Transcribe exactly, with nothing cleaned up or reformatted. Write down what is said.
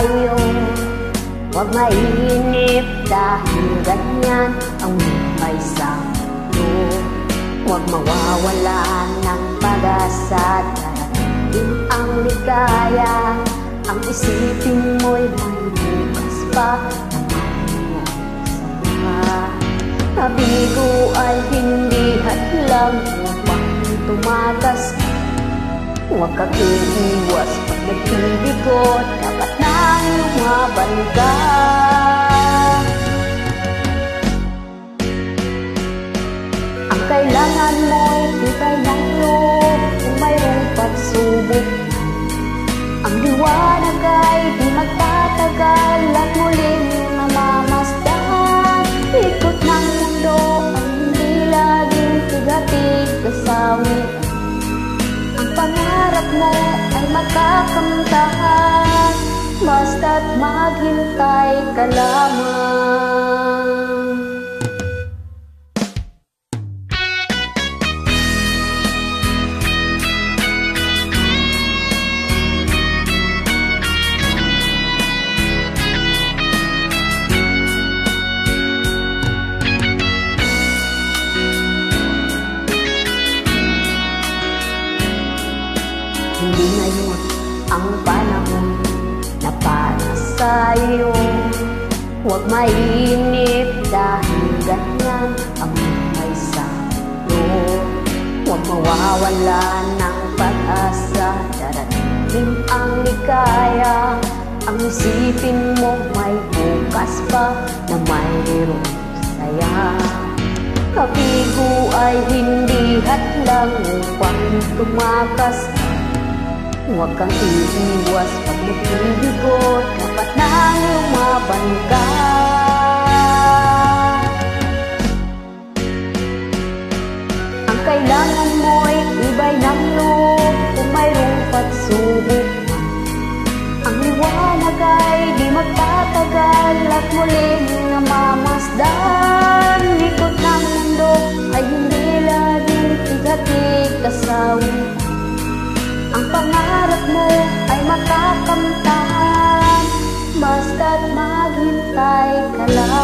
sa'yo. Huwag mainip dahil ganyan ang buhay sa mundo. Huwag mawawala ng pag-asa, darating ang ligaya. Ang isipin mo'y may bukas pa na mayroong sama. Nabigo ay hindi hadlang upang tumakas. Huwag kang iiwas pag nagbibigo, dapat nang lumaban ka. Ang kailangan mo'y tibay ng loob kung mayroong pagsubok. Ang liwanag ay di magtatagal at muling mamamasdan. Ikot ng mundo ay hindi laging tigatig kasawi. Ang pangarap mo ay makakamtahan, basta't maghintay ka lamang. Hindi ngayon ang panahon na para sa'yo. Huwag mainip dahil ganyan ang buhay sa mundo. Huwag mawawala ng pag-asa, darating ang ligaya. Ang isipin mo may bukas pa na mayroong saya. Kabigo ay hindi hadlang upang tumakas. Huwag kang iiwas pag nagbibigo, dapat nang lumaban ka. Ang kailangan mo'y ibay ng loob kung mayroong pagsubok. Ang liwanag ay di magtatagal at muling namamasdan. Ikot ng mundo ay hindi laging tigatig kasawi. Ang pangarap mo ay makakamtan, basta't maghintay ka lang.